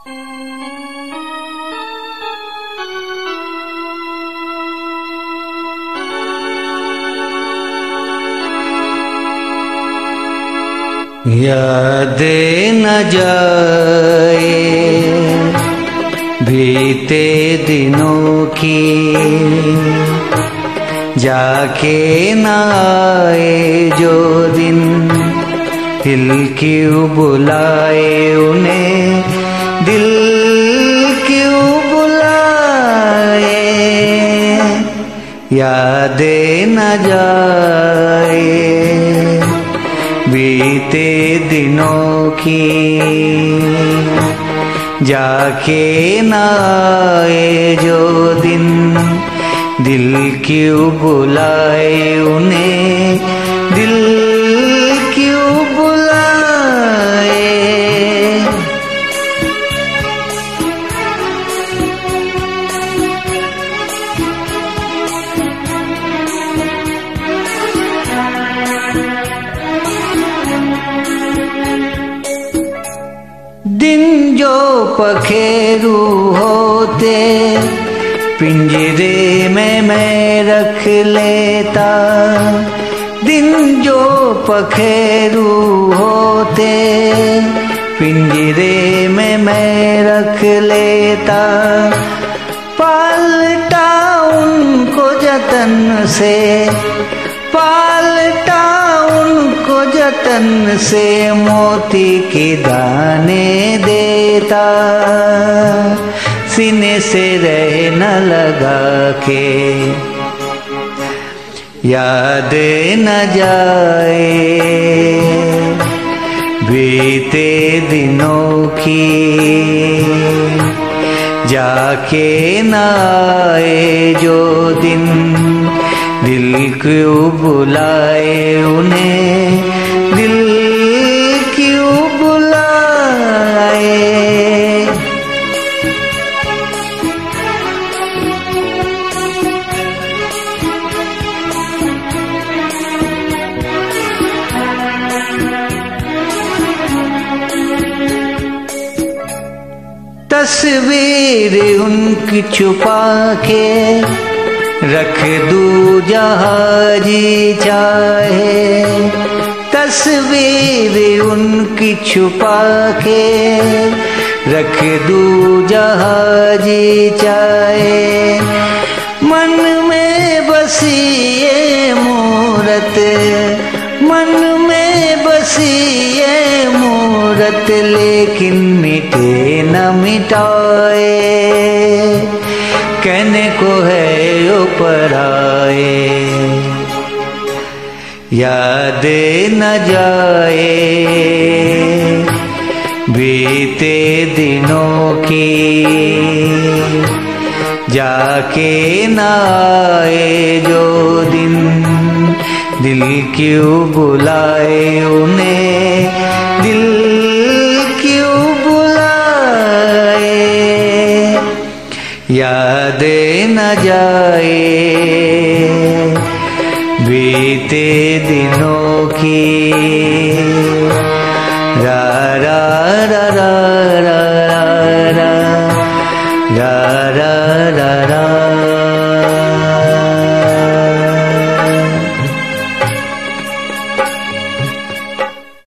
याद न जाए बीते दिनों की, जाके न आए जो दिन, दिल क्यों बुलाए उन्हें, दिल क्यों बुलाए। याद न जाए बीते दिनों की, जाके न आए जो दिन, दिल क्यों बुलाए उन्हें, दिल क्यों बुलाए। दिन जो पखेरू होते पिंजरे में मैं रख लेता, दिन जो पखेरू होते पिंजरे में मैं रख लेता। पालता उनको जतन से, पालता उनको जतन से, मोती के दाने देता, सीने से रह न लगा के। याद न जाए बीते दिनों की, जाके न आए जो दिन, दिल क्यों बुलाए उन्हें, दिल क्यों बुलाए। तस्वीर उनकी छुपा के रख दूं जहाँ जी चाहे, तस्वीर उनकी छुपा के रख दूं जहाँ जी चाहे। मन में बसी ये मूरत, मन में बसी ये मूरत, लेकिन मिटे न मिटाए, कहने को है यो पराए। याद न जाए बीते दिनों की, जाके न आए जो दिन, दिल क्यों बुलाए उन्हें, दिल क्यों बुलाए। याद न जाए बीते दिनों की, रा रा रा रा रा रा रा रा रा रा।